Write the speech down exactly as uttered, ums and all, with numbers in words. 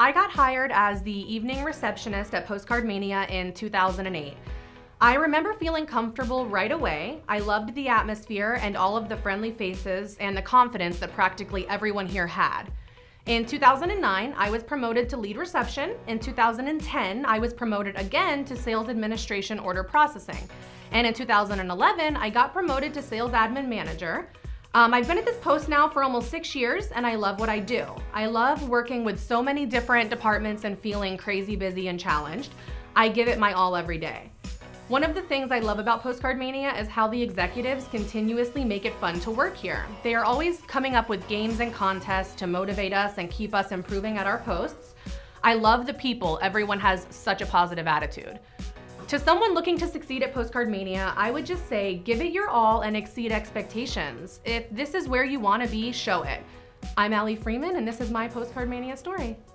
I got hired as the evening receptionist at PostcardMania in two thousand eight. I remember feeling comfortable right away. I loved the atmosphere and all of the friendly faces and the confidence that practically everyone here had. In two thousand nine, I was promoted to lead reception. In two thousand ten, I was promoted again to sales administration order processing. And in two thousand eleven, I got promoted to sales admin manager. Um, I've been at this post now for almost six years and I love what I do. I love working with so many different departments and feeling crazy busy and challenged. I give it my all every day. One of the things I love about PostcardMania is how the executives continuously make it fun to work here. They are always coming up with games and contests to motivate us and keep us improving at our posts. I love the people. Everyone has such a positive attitude. To someone looking to succeed at PostcardMania, I would just say, give it your all and exceed expectations. If this is where you want to be, show it. I'm Ali Freeman, and this is my PostcardMania story.